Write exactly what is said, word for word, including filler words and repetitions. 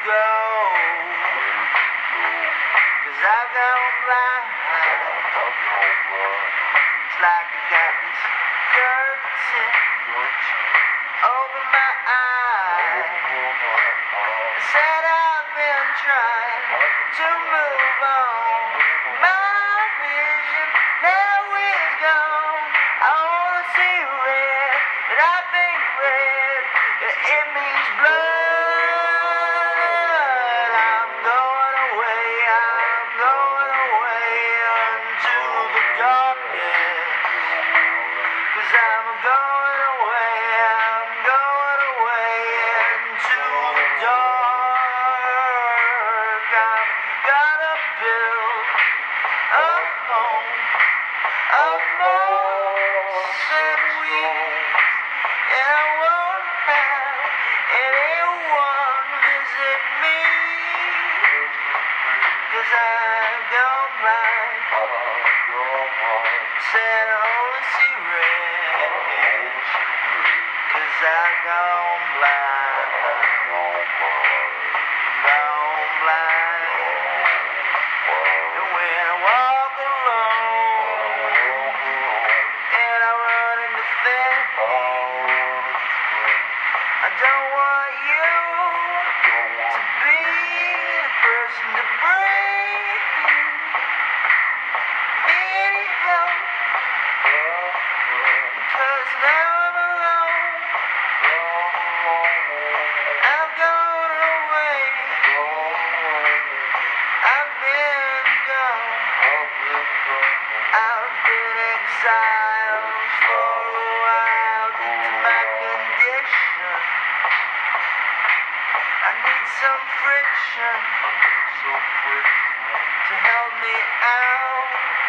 go? 'Cause I've gone blind. It's like I got this curtain over my eyes. I said I've been trying to move on. My vision now is gone. I wanna see red, and I think red, it means blood. I'm going away, I'm going away into the darkness. 'Cause I'm going away, I'm going away into the dark. I'm gonna build a home of moss and weeds, and I won't have anyone visit me. 'Cause I've gone blind. Said I only see red. 'Cause I've gone blind. Gone blind. And when I walk alone and I run into things, I don't want you to be the person to bring me any help. 'Cause now I'm alone. I've gone away. I've been gone. I've been exiled for a while due to my condition. I need some friction to help me out.